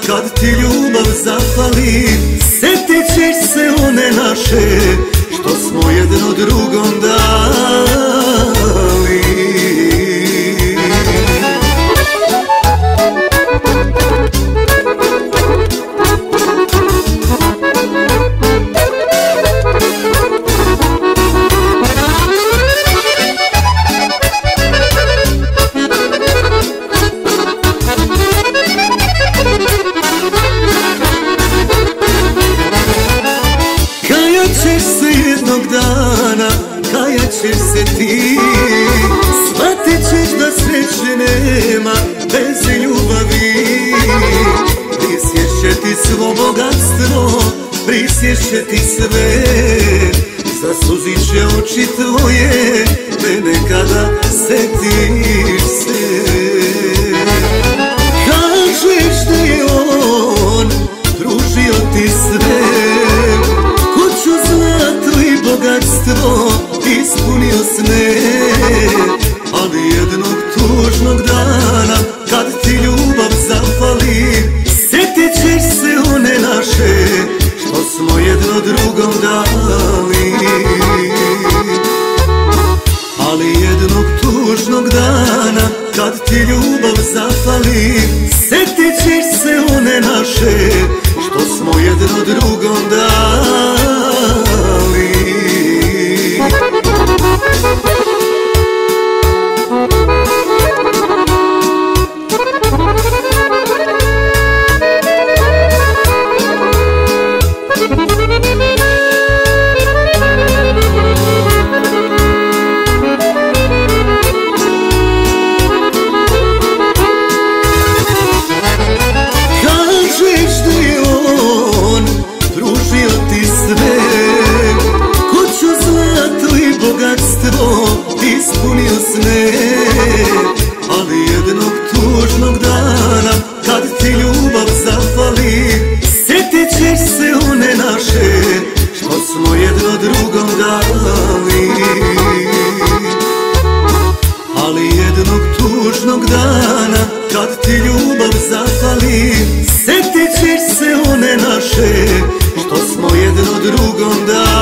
kad ti ljubav zafali, setit ćeš se one naše što smo jedno drugom dali. Jednog dana kajat ćeš se ti, shvatit ćeš da sreće nema bez ljubavi. Prisješće ti svo bogatstvo, prisješće ti sve, zasuzit će oči tvoje mene kada setiš se. Kažeš da je on pružio ti sve, bogatstvo ispunio sne, ali jednog tužnog dana kad ti ljubav zafali, setit ćeš se one naše što smo jedno drugom dali. Ali jednog tužnog dana kad ti ljubav zafali, setit ćeš se one naše što smo jedno drugom dali. Bogatstvo ispunio sne, ali jednog tužnog dana kad ti ljubav zafali, setit ćeš se one naše što smo jedno drugom dali. Ali jednog tužnog dana kad ti ljubav zafali, setit ćeš se one naše što smo jedno drugom dali.